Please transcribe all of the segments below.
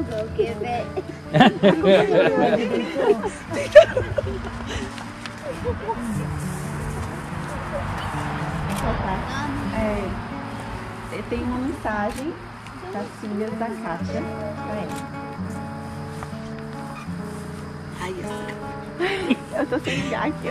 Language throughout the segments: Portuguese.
o que, velho? Tem uma mensagem da Cíndia da Kátia pra ela. Eu tô sem ligar aqui.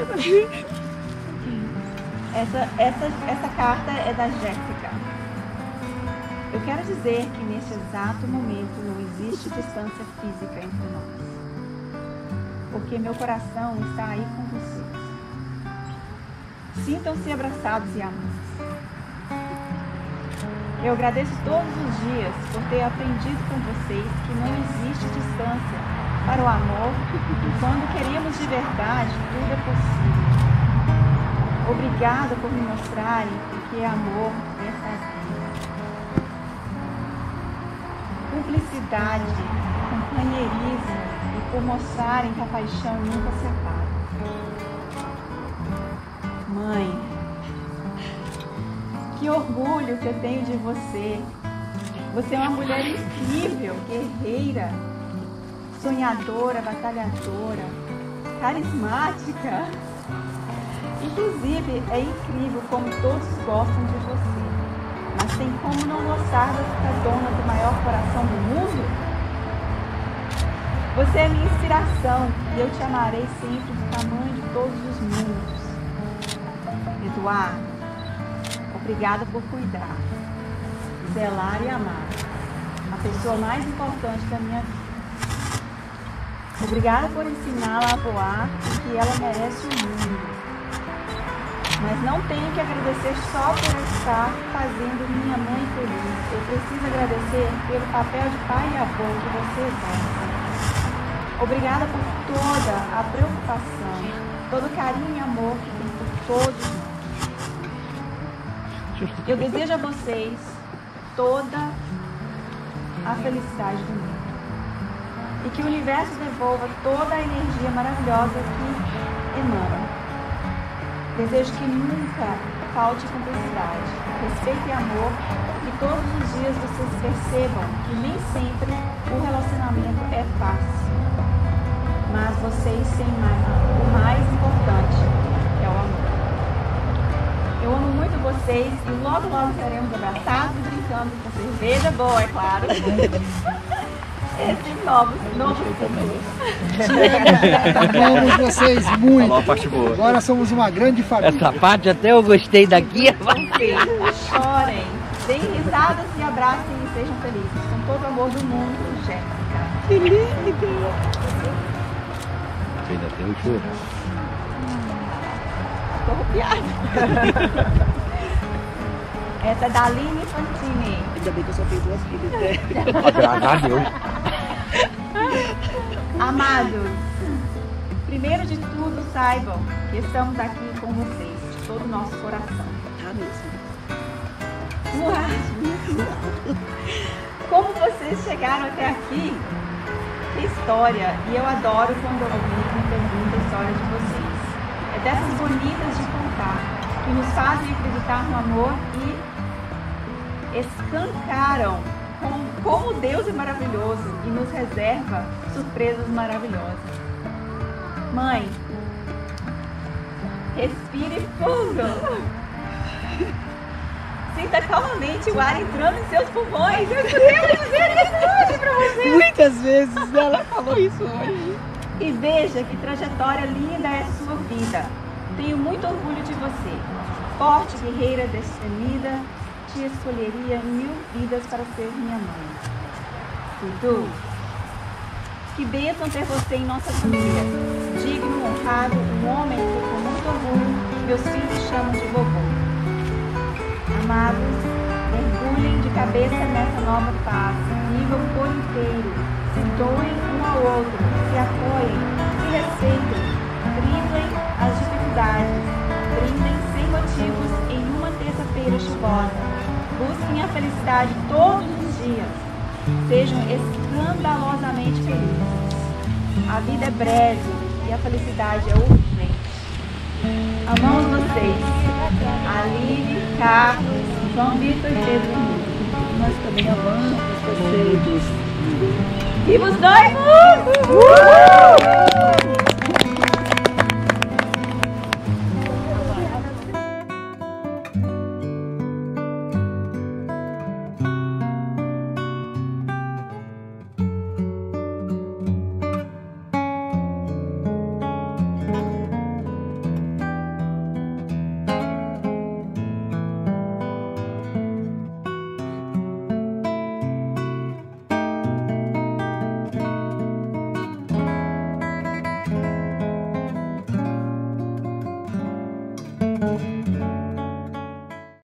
Essa carta é da Jéssica. Eu quero dizer que neste exato momento não existe distância física entre nós, porque meu coração está aí com vocês. Sintam-se abraçados e amados. Eu agradeço todos os dias por ter aprendido com vocês que não existe distância para o amor e quando queremos de verdade, tudo é possível. Obrigada por me mostrarem o que é amor verdadeiro. Cumplicidade, companheirismo e por mostrarem que a paixão nunca se apaga. Mãe, que orgulho que eu tenho de você. Você é uma mulher incrível, guerreira, sonhadora, batalhadora, carismática. Inclusive, é incrível como todos gostam de você. Mas tem como não gostar da dona do maior coração do mundo? Você é minha inspiração e eu te amarei sempre do tamanho de todos os mundos. Eduardo, obrigada por cuidar, zelar e amar a pessoa mais importante da minha vida. Obrigada por ensiná-la a voar e que ela merece o mundo. Mas não tenho que agradecer só por estar fazendo minha mãe feliz. Eu preciso agradecer pelo papel de pai e avô que você exerce. Obrigada por toda a preocupação, todo o carinho e amor que tem por todos nós. Eu desejo a vocês toda a felicidade do mundo. E que o universo devolva toda a energia maravilhosa que emana. Desejo que nunca falte cumplicidade, respeito e amor, que todos os dias vocês percebam que nem sempre o relacionamento é fácil, mas vocês têm o mais importante, que é o amor. Eu amo muito vocês e logo logo estaremos abraçados e brincando com cerveja boa, é claro. Esses novos Amamos vocês muito. Falou a parte boa. Agora somos uma grande família. Essa parte até eu gostei daqui. Chorem, deem risadas e abracem e sejam felizes. Com todo o amor do mundo, Jéssica. Que lindo! Ainda tem o choro. Tô arrepiada. Essa é da Aline Fantini. Ainda bem que eu só tenho 2 filhas, né? Graças a Deus. Amados, primeiro de tudo saibam que estamos aqui com vocês, de todo o nosso coração. Tá mesmo. Uau! Como vocês chegaram até aqui? Que história! E eu adoro quando alguém me pergunta a história de vocês. É dessas bonitas de contar, que nos fazem acreditar no amor e escancaram como Deus é maravilhoso e nos reserva surpresas maravilhosas. Mãe, respire fundo. Sinta calmamente o ar entrando em seus pulmões. Eu quero dizer isso hoje pra você. Muitas vezes ela falou isso hoje. E veja que trajetória linda é a sua vida. Tenho muito orgulho de você. Forte, guerreira, destemida, te escolheria 1000 vidas para ser minha mãe. Dudu, que bênção ter você em nossa família. Digno, honrado, um homem que com muito orgulho meus filhos chamam de vovô. Amados, mergulhem de cabeça nessa nova fase, vivam por inteiro, se doem um ao outro, se apoiem, se respeitem, driblem as dificuldades, brindem sem motivos em uma terça-feira chuvosa. Busquem a felicidade todos os dias. Sejam escandalosamente felizes. A vida é breve e a felicidade é urgente. Amamos vocês. Aline, Carlos, João Vitor e Pedro. Nós também amamos vocês. Viva os noivos!